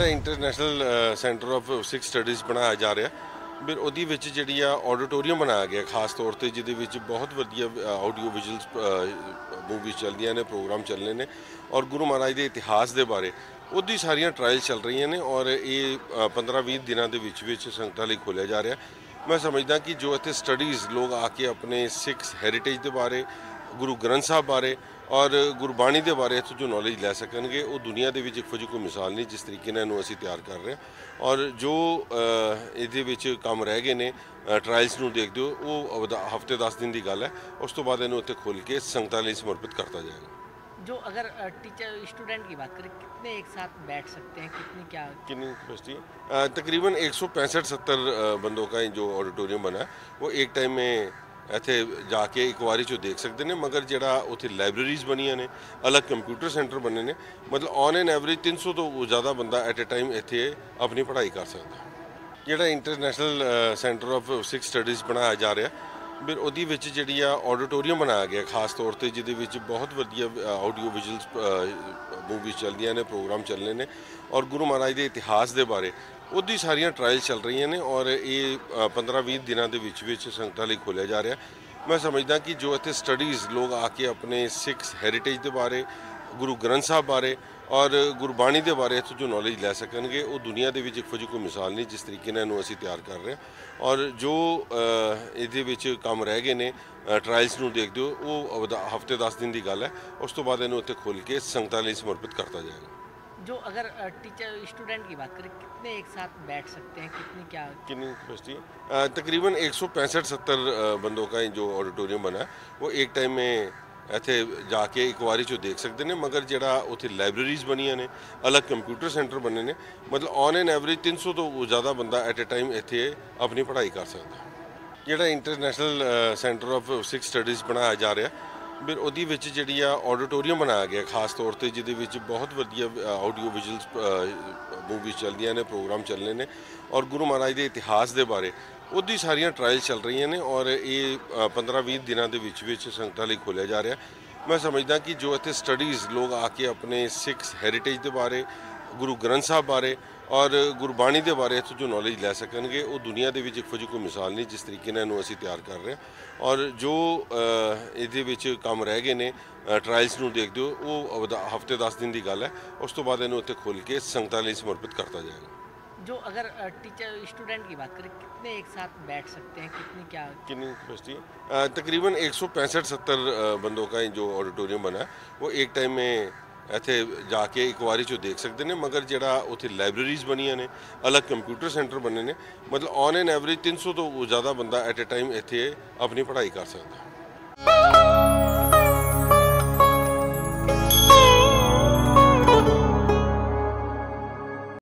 ਜਿਹੜਾ international centre of Sikh studies ਬਣਾਇਆ ਜਾ ਰਿਹਾ ਫਿਰ ਉਹਦੀ ਵਿੱਚ ਜਿਹੜੀ ਆ ਆਡੀਟੋਰੀਅਮ ਬਣਾਇਆ ਗਿਆ ਖਾਸ ਤੌਰ ਤੇ ਜਿਹਦੇ ਵਿੱਚ ਬਹੁਤ ਵਧੀਆ ਆਡੀਓ ਵਿਜ਼ੂਅਲਸ ਮੂਵੀਜ਼ ਚੱਲਦੀਆਂ ਨੇ ਪ੍ਰੋਗਰਾਮ ਚੱਲਨੇ ਨੇ ਔਰ ਗੁਰੂ ਮਹਾਰਾਜ ਦੇ ਇਤਿਹਾਸ ਦੇ ਬਾਰੇ ਉਹਦੀ ਸਾਰੀਆਂ ਟਰਾਇਲ ਚੱਲ ਰਹੀਆਂ ਨੇ ਔਰ ਇਹ 15-20 ਦਿਨਾਂ ਦੇ ਵਿੱਚ ਸੰਗਤਾਂ ਲਈ ਖੋਲ੍ਹਿਆ ਜਾ ਰਿਹਾ। ਮੈਂ ਸਮਝਦਾ ਕਿ ਜੋ ਇੱਥੇ ਸਟੱਡੀਜ਼ ਲੋਕ ਆ ਕੇ ਆਪਣੇ ਸਿੱਖ ਹੈਰੀਟੇਜ ਦੇ ਬਾਰੇ ਗੁਰੂ ਗ੍ਰੰਥ ਸਾਹਿਬ ਬਾਰੇ ਔਰ ਗੁਰਬਾਣੀ ਦੇ ਬਾਰੇ ਇੱਥੋਂ ਜੋ ਨੌਲੇਜ ਲੈ ਸਕਣਗੇ ਉਹ ਦੁਨੀਆ ਦੇ ਵਿੱਚ ਇੱਕੋ ਜਿਹੀ ਕੋਈ ਮਿਸਾਲ ਨਹੀਂ ਜਿਸ ਤਰੀਕੇ ਨਾਲ ਇਹਨੂੰ ਅਸੀਂ ਤਿਆਰ ਕਰ ਰਹੇ ਹਾਂ। ਔਰ ਜੋ ਇਹਦੇ ਵਿੱਚ ਕੰਮ ਰਹਿ ਗਏ ਨੇ ਟਰਾਇਲਸ ਨੂੰ ਦੇਖਦੇ ਹੋ ਉਹ ਹਫ਼ਤੇ 10 ਦਿਨ ਦੀ ਗੱਲ ਹੈ। ਉਸ ਤੋਂ ਬਾਅਦ ਇਹਨੂੰ ਇੱਥੇ ਖੋਲ੍ਹ ਕੇ ਸੰਗਤਾਂ ਲਈ ਸਮਰਪਿਤ करता जाएगा। जो अगर टीचर स्टूडेंट की बात करें कितने एक साथ बैठ सकते हैं, कितनी कैपेसिटी है? तकरीबन 165-70 बंदों का जो ऑडिटोरियम बना है वो एक टाइम में ਇੱਥੇ ਜਾ ਕੇ ਇੱਕ ਵਾਰੀ 'ਚੋਂ ਦੇਖ ਸਕਦੇ ਨੇ। ਮਗਰ ਜਿਹੜਾ ਉੱਥੇ ਲਾਇਬ੍ਰੇਰੀਜ਼ ਬਣੀਆਂ ਨੇ ਅਲੱਗ ਕੰਪਿਊਟਰ ਸੈਂਟਰ ਬਣੇ ਨੇ ਮਤਲਬ ਔਨ ਐਨ ਐਵਰੇਜ 300 ਤੋਂ ਜ਼ਿਆਦਾ ਬੰਦਾ ਐਟ ਅ ਟਾਈਮ ਇੱਥੇ ਆਪਣੀ ਪੜ੍ਹਾਈ ਕਰ ਸਕਦਾ। ਜਿਹੜਾ international centre of Sikh studies ਬਣਾਇਆ ਜਾ ਰਿਹਾ ਫਿਰ ਉਹਦੀ ਵਿੱਚ ਜਿਹੜੀ ਆ ਆਡੀਟੋਰੀਅਮ ਬਣਾਇਆ ਗਿਆ ਖਾਸ ਤੌਰ ਤੇ ਜਿਹਦੇ ਵਿੱਚ ਬਹੁਤ ਵਧੀਆ ਆਡੀਓ ਵਿਜ਼ੂਅਲਸ ਮੂਵੀਜ਼ ਚੱਲਦੀਆਂ ਨੇ ਪ੍ਰੋਗਰਾਮ ਚੱਲਨੇ ਨੇ ਔਰ ਗੁਰੂ ਮਹਾਰਾਜ ਦੇ ਇਤਿਹਾਸ ਦੇ ਬਾਰੇ ਉਹਦੀ ਸਾਰੀਆਂ ਟਰਾਇਲ ਚੱਲ ਰਹੀਆਂ ਨੇ ਔਰ ਇਹ 15-20 ਦਿਨਾਂ ਦੇ ਵਿੱਚ ਸੰਗਤਾਂ ਲਈ ਖੋਲ੍ਹਿਆ ਜਾ ਰਿਹਾ। ਮੈਂ ਸਮਝਦਾ ਕਿ ਜੋ ਇੱਥੇ ਸਟੱਡੀਜ਼ ਲੋਕ ਆ ਕੇ ਆਪਣੇ ਸਿੱਖ ਹੈਰੀਟੇਜ ਦੇ ਬਾਰੇ ਗੁਰੂ ਗ੍ਰੰਥ ਸਾਹਿਬ ਬਾਰੇ ਔਰ ਗੁਰਬਾਣੀ ਦੇ ਬਾਰੇ ਇੱਥੋਂ ਜੋ ਨੌਲੇਜ ਲੈ ਸਕਣਗੇ ਉਹ ਦੁਨੀਆ ਦੇ ਵਿੱਚ ਇੱਕੋ ਜਿਹੀ ਕੋਈ ਮਿਸਾਲ ਨਹੀਂ ਜਿਸ ਤਰੀਕੇ ਨਾਲ ਇਹਨੂੰ ਅਸੀਂ ਤਿਆਰ ਕਰ ਰਹੇ ਹਾਂ। ਔਰ ਜੋ ਇਹਦੇ ਵਿੱਚ ਕੰਮ ਰਹਿ ਗਏ ਨੇ ਟਰਾਇਲਸ ਨੂੰ ਦੇਖਦੇ ਹੋ ਉਹ ਹਫ਼ਤੇ 10 ਦਿਨ ਦੀ ਗੱਲ ਹੈ। ਉਸ ਤੋਂ ਬਾਅਦ ਇਹਨੂੰ ਇੱਥੇ ਖੋਲ੍ਹ ਕੇ ਸੰਗਤਾਂ ਲਈ ਸਮਰਪਿਤ करता जाएगा। जो अगर टीचर स्टूडेंट की बात करें कितने एक साथ बैठ सकते हैं, कितनी कैपेसिटी है? तकरीबन 165-70 बंदों का जो ऑडिटोरियम बना है वो एक टाइम में ਇੱਥੇ ਜਾ ਕੇ ਇੱਕ ਵਾਰੀ 'ਚੋਂ ਦੇਖ ਸਕਦੇ ਨੇ। ਮਗਰ ਜਿਹੜਾ ਉੱਥੇ ਲਾਇਬ੍ਰੇਰੀਜ਼ ਬਣੀਆਂ ਨੇ ਅਲੱਗ ਕੰਪਿਊਟਰ ਸੈਂਟਰ ਬਣੇ ਨੇ ਮਤਲਬ ਔਨ ਐਨ ਐਵਰੇਜ 300 ਤੋਂ ਜ਼ਿਆਦਾ ਬੰਦਾ ਐਟ ਅ ਟਾਈਮ ਇੱਥੇ ਆਪਣੀ ਪੜ੍ਹਾਈ ਕਰ ਸਕਦਾ। ਜਿਹੜਾ international centre of Sikh studies ਬਣਾਇਆ ਜਾ ਰਿਹਾ ਫਿਰ ਉਹਦੀ ਵਿੱਚ ਜਿਹੜੀ ਆ ਆਡੀਟੋਰੀਅਮ ਬਣਾਇਆ ਗਿਆ ਖਾਸ ਤੌਰ ਤੇ ਜਿਹਦੇ ਵਿੱਚ ਬਹੁਤ ਵਧੀਆ ਆਡੀਓ ਵਿਜ਼ੂਅਲਸ ਮੂਵੀਜ਼ ਚੱਲਦੀਆਂ ਨੇ ਪ੍ਰੋਗਰਾਮ ਚੱਲਨੇ ਨੇ ਔਰ ਗੁਰੂ ਮਹਾਰਾਜ ਦੇ ਇਤਿਹਾਸ ਦੇ ਬਾਰੇ ਉਹਦੀ ਸਾਰੀਆਂ ਟਰਾਇਲ ਚੱਲ ਰਹੀਆਂ ਨੇ ਔਰ ਇਹ 15-20 ਦਿਨਾਂ ਦੇ ਵਿੱਚ ਸੰਗਤਾਂ ਲਈ ਖੋਲ੍ਹਿਆ ਜਾ ਰਿਹਾ। ਮੈਂ ਸਮਝਦਾ ਕਿ ਜੋ ਇੱਥੇ ਸਟੱਡੀਜ਼ ਲੋਕ ਆ ਕੇ ਆਪਣੇ ਸਿੱਖ ਹੈਰੀਟੇਜ ਦੇ ਬਾਰੇ ਗੁਰੂ ਗ੍ਰੰਥ ਸਾਹਿਬ ਬਾਰੇ ਔਰ ਗੁਰਬਾਣੀ ਦੇ ਬਾਰੇ ਇੱਥੋਂ ਜੋ ਨੌਲੇਜ ਲੈ ਸਕਣਗੇ ਉਹ ਦੁਨੀਆ ਦੇ ਵਿੱਚ ਇੱਕੋ ਜਿਹੀ ਕੋਈ ਮਿਸਾਲ ਨਹੀਂ ਜਿਸ ਤਰੀਕੇ ਨਾਲ ਇਹਨੂੰ ਅਸੀਂ ਤਿਆਰ ਕਰ ਰਹੇ ਹਾਂ। ਔਰ ਜੋ ਇਹਦੇ ਵਿੱਚ ਕੰਮ ਰਹਿ ਗਏ ਨੇ ਟਰਾਇਲਸ ਨੂੰ ਦੇਖਦੇ ਹੋ ਉਹ ਹਫ਼ਤੇ 10 ਦਿਨ ਦੀ ਗੱਲ ਹੈ। ਉਸ ਤੋਂ ਬਾਅਦ ਇਹਨੂੰ ਇੱਥੇ ਖੋਲ੍ਹ ਕੇ ਸੰਗਤਾਂ ਲਈ ਸਮਰਪਿਤ करता जाएगा। जो अगर टीचर स्टूडेंट की बात करें कितने एक साथ बैठ सकते हैं, कितनी कैपेसिटी है? तकरीबन 165-70 बंदों का जो ऑडिटोरियम बना है वो एक टाइम में ਇੱਥੇ ਜਾ ਕੇ ਇੱਕ ਵਾਰੀ 'ਚੋਂ ਦੇਖ ਸਕਦੇ ਨੇ। ਮਗਰ ਜਿਹੜਾ ਉੱਥੇ ਲਾਇਬ੍ਰੇਰੀਜ਼ ਬਣੀਆਂ ਨੇ ਅਲੱਗ ਕੰਪਿਊਟਰ ਸੈਂਟਰ ਬਣੇ ਨੇ ਮਤਲਬ ਔਨ ਐਨ ਐਵਰੇਜ 300 ਤੋਂ ਜ਼ਿਆਦਾ ਬੰਦਾ ਐਟ ਅ ਟਾਈਮ ਇੱਥੇ ਆਪਣੀ ਪੜ੍ਹਾਈ ਕਰ ਸਕਦਾ।